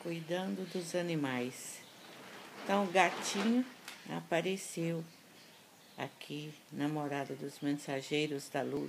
cuidando dos animais. Então o gatinho apareceu aqui na morada dos mensageiros da luz.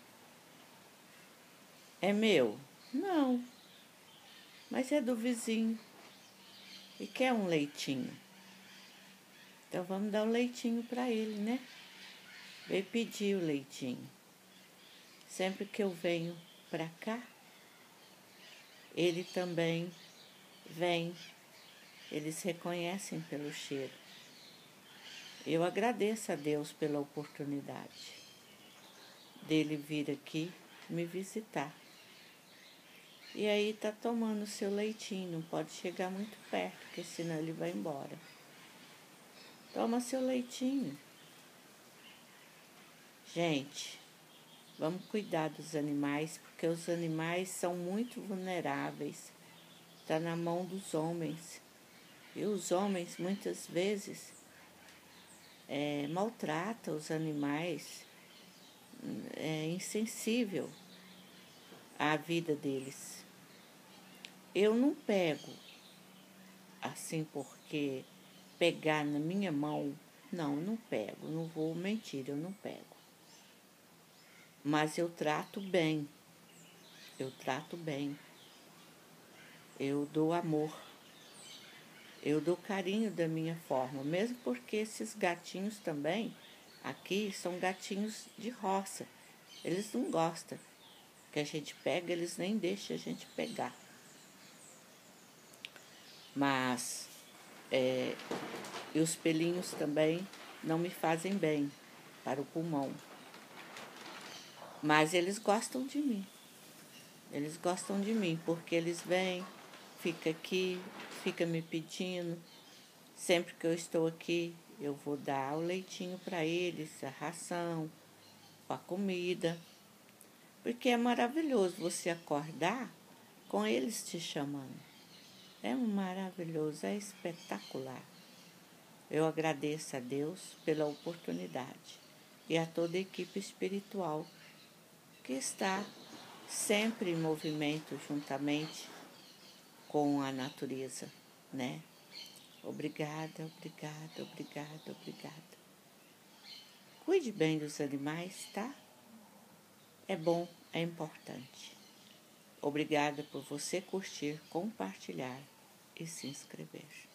É meu? Não, mas é do vizinho e quer um leitinho. Então vamos dar o leitinho para ele, né? Veio pedir o leitinho. Sempre que eu venho para cá, ele também vem. Eles reconhecem pelo cheiro. Eu agradeço a Deus pela oportunidade dele vir aqui me visitar. E aí tá tomando seu leitinho, não pode chegar muito perto, porque senão ele vai embora. Toma seu leitinho. Gente, vamos cuidar dos animais, porque os animais são muito vulneráveis. Está na mão dos homens. E os homens, muitas vezes, maltratam os animais, é insensível à vida deles. Eu não pego assim porque pegar na minha mão, não pego, não vou mentir, eu não pego. Mas eu trato bem, eu dou amor, eu dou carinho da minha forma, mesmo porque esses gatinhos também, aqui, são gatinhos de roça. Eles não gostam que a gente pega, eles nem deixam a gente pegar. Mas, e os pelinhos também não me fazem bem para o pulmão. Mas eles gostam de mim. Eles gostam de mim, porque eles vêm, ficam aqui, ficam me pedindo. Sempre que eu estou aqui, eu vou dar o leitinho para eles, a ração, a comida. Porque é maravilhoso você acordar com eles te chamando. É maravilhoso, é espetacular. Eu agradeço a Deus pela oportunidade e a toda a equipe espiritual que está sempre em movimento juntamente com a natureza, né? Obrigada. Cuide bem dos animais, tá? É bom, é importante. Obrigada por você curtir, compartilhar e se inscrever.